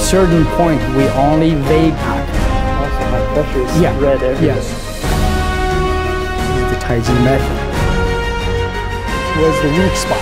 certain point, we only vape. Also, my pressure is red everywhere. Yes. This is the Taiji method. Where's the weak spot?